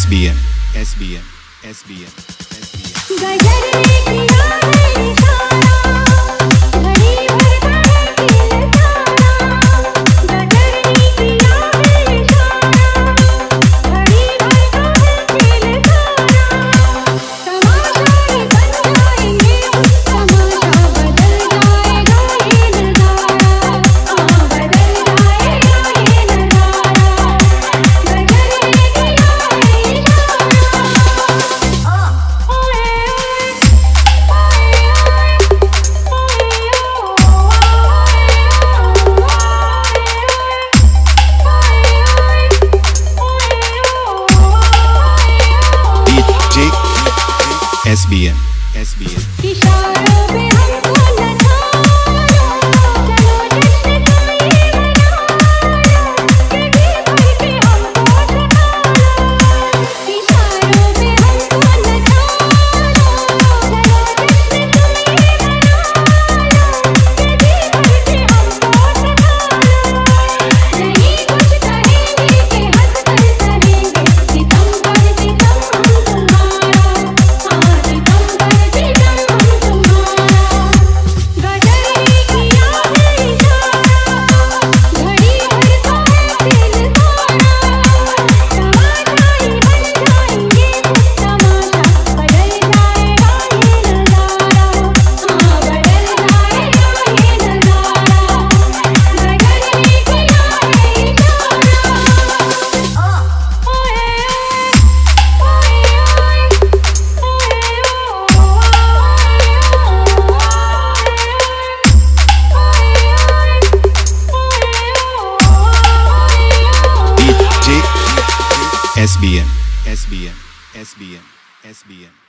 SBM SBM SBM SBM गजर ने किया है इशारा घड़ी भरता है दिल सारा गजर ने किया है इशारा घड़ी भरता है दिल सारा तमाशा ये बन जाएंगे तमाशा बदल जाएगा ये नजारा बदल जाएगा ये नजारा गजर ने किया है DJ SBM SBM इशारों पे हमको नचाओ चलो जश्न का ये मनाओ सीढ़ी भर के हमको सताओ इशारों पे हमको नचाओ चलो जश्न का ये मनाओ सीढ़ी भर के हमको सताओ नहीं कुछ कहेंगे कि हंस कर सहेंगे सितम पर सितम हम तुम्हारा हाँ सितम पर सितम हम तुम्हारा गजर ने किया है इशारा घड़ी भरता है दिल सारा तमाशा ही बन जाएंगे तमाशा बदल जाएगा ये नजारा हाँ बदल जाएगा ये नजारा गजर ने किया है DJ SBM SBM SBM SBM